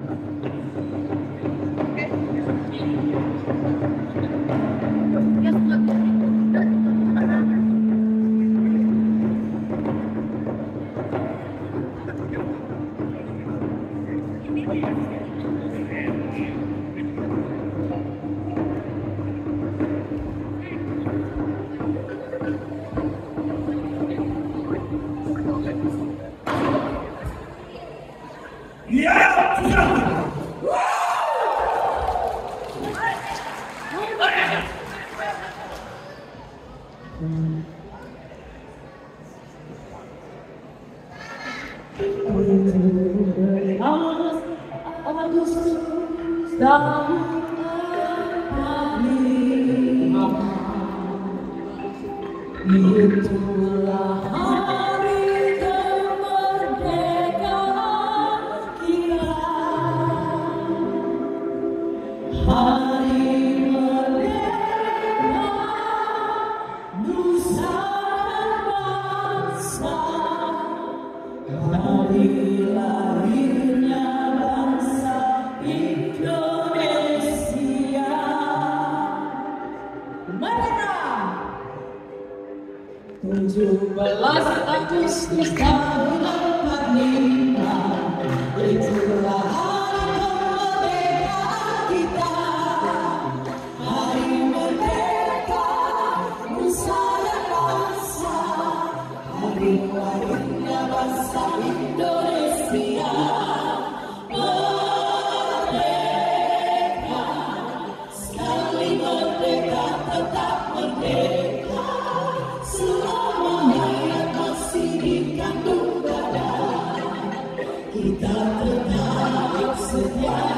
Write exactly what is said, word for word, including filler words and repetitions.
Itulah hari kemerdekaan kita, hari merdeka nusa dan bangsa, hari lahirnya bangsa Indonesia. Merdeka! tujuh belas Agustus tahun empat puluh lima, itulah hari kemerdekaan kita, hari merdeka nusa dan bangsa, hari lahirnya bangsa Indonesia. Merdeka, sekali merdeka tetap merdeka, selama hayat masih dikandung dada, kita tetap setia.